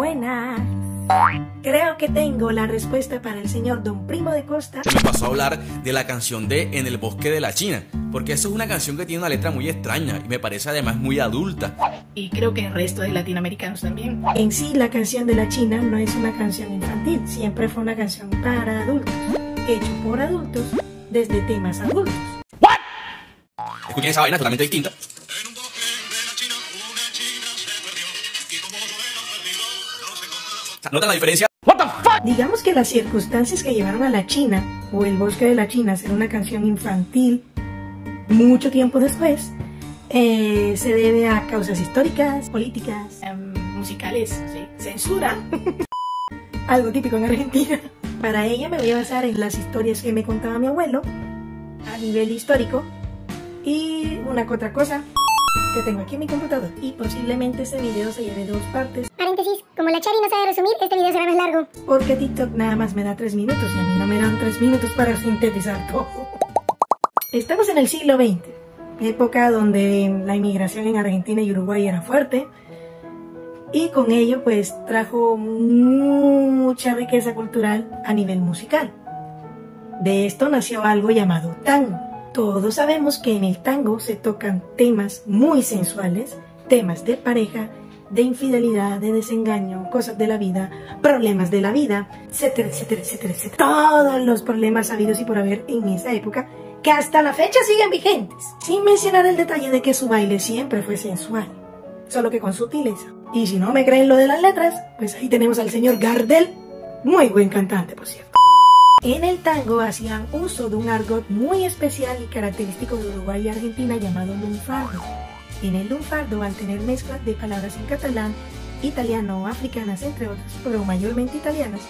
Buenas. Creo que tengo la respuesta para el señor Don Primo de Costa. Me pasó a hablar de la canción de En el bosque de la China, porque eso es una canción que tiene una letra muy extraña y me parece además muy adulta. Y creo que el resto de latinoamericanos también. En sí, la canción de la China no es una canción infantil, siempre fue una canción para adultos, hecho por adultos, desde temas adultos. ¿What? Escuchen esa vaina totalmente distinta. ¿Notan la diferencia? What the fuck? Digamos que las circunstancias que llevaron a la China o el bosque de la China a ser una canción infantil mucho tiempo después se debe a causas históricas, políticas, musicales, ¿sí? Censura, algo típico en Argentina. Para ello me voy a basar en las historias que me contaba mi abuelo a nivel histórico y una que otra cosa que tengo aquí en mi computador, y posiblemente este video se lleve 2 partes. Paréntesis, como la Chari no sabe resumir, este video será más largo. Porque TikTok nada más me da 3 minutos y a mí no me dan 3 minutos para sintetizar todo. Estamos en el siglo XX, época donde la inmigración en Argentina y Uruguay era fuerte, y con ello pues trajo mucha riqueza cultural a nivel musical. De esto nació algo llamado tango. Todos sabemos que en el tango se tocan temas muy sensuales, temas de pareja, de infidelidad, de desengaño, cosas de la vida, problemas de la vida, etcétera, etcétera, etcétera, etcétera. Todos los problemas habidos y por haber en esa época, que hasta la fecha siguen vigentes. Sin mencionar el detalle de que su baile siempre fue sensual, solo que con sutileza. Y si no me creen lo de las letras, pues ahí tenemos al señor Gardel, muy buen cantante, por cierto. En el tango hacían uso de un argot muy especial y característico de Uruguay y Argentina llamado lunfardo. En el lunfardo, al tener mezclas de palabras en catalán, italiano o africanas, entre otras, pero mayormente italianas,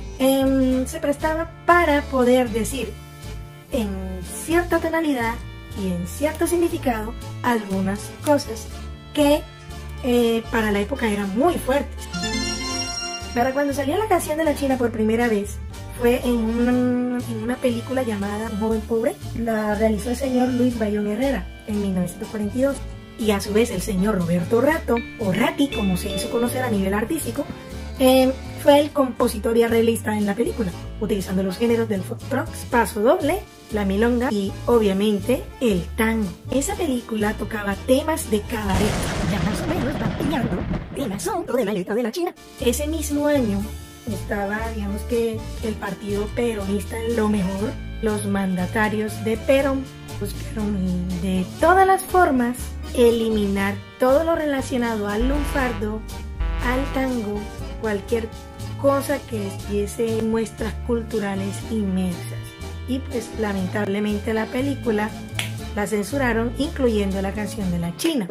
se prestaba para poder decir en cierta tonalidad y en cierto significado algunas cosas que para la época eran muy fuertes. Para cuando salió la canción de la China por primera vez, fue en una película llamada Un joven pobre. La realizó el señor Luis Bayón Herrera en 1942. Y a su vez el señor Roberto Rato, o Ratti como se hizo conocer a nivel artístico, fue el compositor y arreglista en la película, utilizando los géneros del foxtrot, paso doble, la milonga y obviamente el tango. Esa película tocaba temas de cabaret, ya más o menos van pillando el asunto de la letra de la China. Ese mismo año estaba, digamos que, el partido peronista en lo mejor, los mandatarios de Perón buscaron de todas las formas eliminar todo lo relacionado al lunfardo, al tango, cualquier cosa que estuviese muestras culturales inmersas. Y pues lamentablemente la película la censuraron, incluyendo la canción de la China.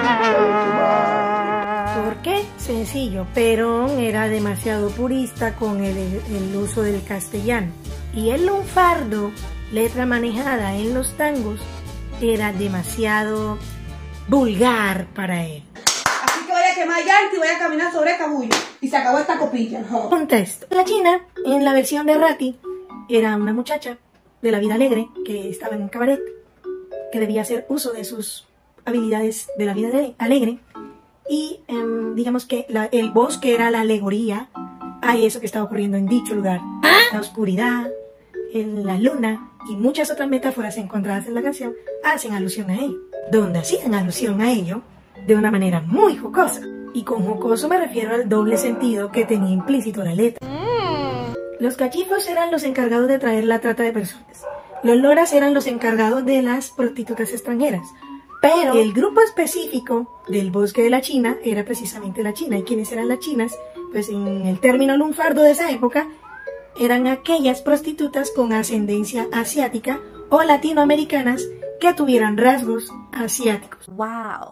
¿Por qué? Sencillo, Perón era demasiado purista con el uso del castellano. Y el lunfardo, letra manejada en los tangos, era demasiado vulgar para él. Así que voy a quemar llanto y voy a caminar sobre cabullo. Y se acabó esta copilla. ¿No? Contesto. La China, en la versión de Ratti, era una muchacha de la vida alegre que estaba en un cabaret, que debía hacer uso de sus habilidades de la vida alegre. Y digamos que el bosque era la alegoría a eso que estaba ocurriendo en dicho lugar. La oscuridad, la luna y muchas otras metáforas encontradas en la canción hacen alusión a ello. Donde hacían alusión a ello de una manera muy jocosa. Y con jocoso me refiero al doble sentido que tenía implícito la letra. Los cachifos eran los encargados de traer la trata de personas. Los loras eran los encargados de las prostitutas extranjeras. Pero el grupo específico del bosque de la China era precisamente la China. ¿Y quiénes eran las chinas? Pues en el término lunfardo de esa época, eran aquellas prostitutas con ascendencia asiática o latinoamericanas que tuvieran rasgos asiáticos. Wow.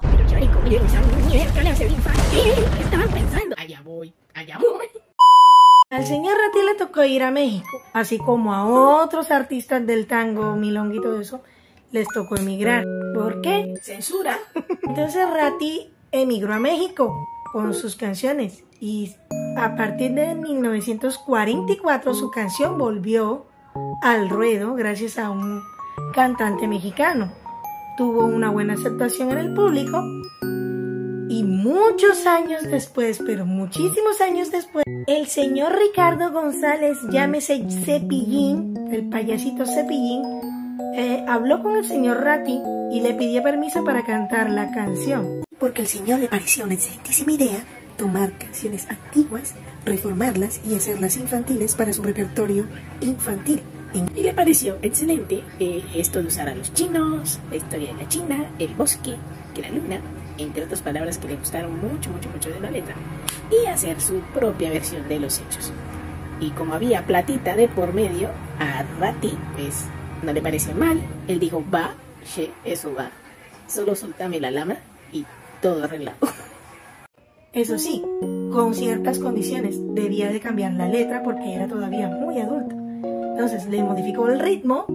Estaban pensando, allá voy. Al señor Ratti le tocó ir a México, así como a otros artistas del tango, milonga y todo eso, les tocó emigrar. ¿Por qué? Censura. Entonces Ratti emigró a México con sus canciones y a partir de 1944 su canción volvió al ruedo gracias a un cantante mexicano. Tuvo una buena aceptación en el público y muchos años después, pero muchísimos años después, el señor Ricardo González, llámese Cepillín, el payasito Cepillín, habló con el señor Ratti y le pidió permiso para cantar la canción. Porque al señor le pareció una excelentísima idea tomar canciones antiguas, reformarlas y hacerlas infantiles para su repertorio infantil. Y le pareció excelente esto de usar a los chinos, la historia de la China, el bosque, que la luna, entre otras palabras que le gustaron mucho de la letra, y hacer su propia versión de los hechos. Y como había platita de por medio, a Ratti pues no le pareció mal. Él dijo, va, che, eso va, solo soltame la lama y todo arreglado. Eso sí, con ciertas condiciones. Debía de cambiar la letra porque era todavía muy adulta. Entonces le modificó el ritmo,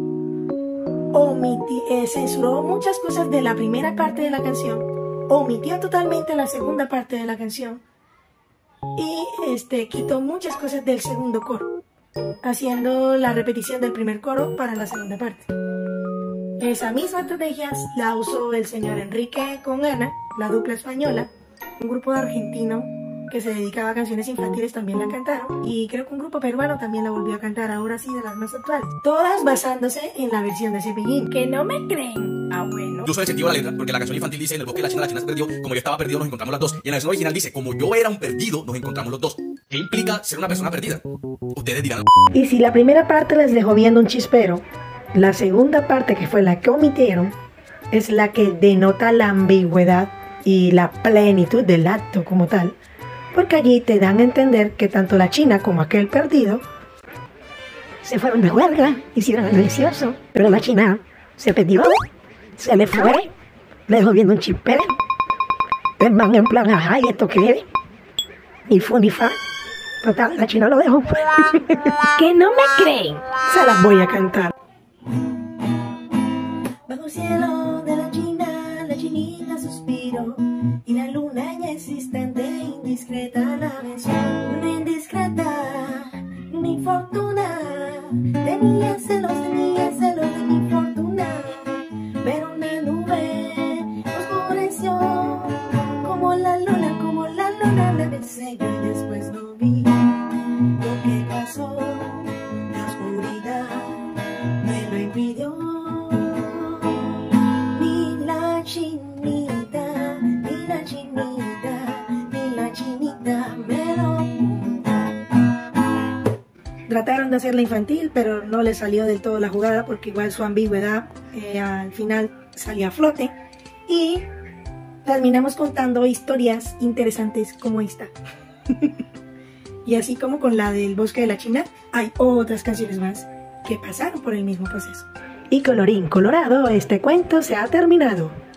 censuró muchas cosas de la primera parte de la canción, omitió totalmente la segunda parte de la canción y quitó muchas cosas del segundo coro, haciendo la repetición del primer coro para la segunda parte. Esa misma estrategia la usó el señor Enrique con Ana, la dupla española, un grupo argentino que se dedicaba a canciones infantiles también la cantaron, y creo que un grupo peruano también la volvió a cantar, ahora sí, de las más actuales, todas basándose en la versión de Cepillín. ¿Que no me creen? Ah, bueno. Yo soy el sentido de la letra, porque la canción infantil dice, en el bosque de la China se perdió, como yo estaba perdido nos encontramos las dos, y en la versión original dice, como yo era un perdido nos encontramos los dos. ¿Qué implica ser una persona perdida? Ustedes dirán. Y si la primera parte les dejó viendo un chispero, la segunda parte, que fue la que omitieron, es la que denota la ambigüedad y la plenitud del acto como tal, porque allí te dan a entender que tanto la China como aquel perdido se fueron de huelga, hicieron el delicioso, pero la China se perdió, se le fue, le dejó viendo un chispero, el man en plan, ajá, ¿y esto qué es? Ni fu ni fa, total, la China lo dejó. ¿Que no me creen? Se las voy a cantar. Bajo el cielo de la chinita suspiro, y la luna ya existente, indiscreta la besó. Una indiscreta, una infortuna, tenía celos de mi fortuna, pero una nube oscureció, como la luna la besé yo y después no vi lo que pasó, la oscuridad me lo impidió. Trataron de hacerla infantil, pero no le salió del todo la jugada, porque igual su ambigüedad al final salía a flote, y terminamos contando historias interesantes como esta. Y así como con la del bosque de la China, hay otras canciones más que pasaron por el mismo proceso. Y colorín colorado, este cuento se ha terminado.